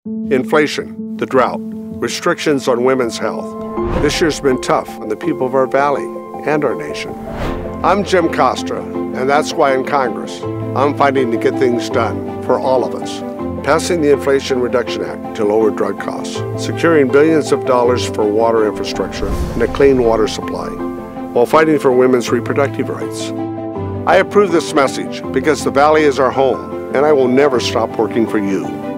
Inflation, the drought, restrictions on women's health. This year's been tough on the people of our valley and our nation. I'm Jim Costa, and that's why in Congress, I'm fighting to get things done for all of us. Passing the Inflation Reduction Act to lower drug costs, securing billions of dollars for water infrastructure and a clean water supply, while fighting for women's reproductive rights. I approve this message because the Valley is our home, and I will never stop working for you.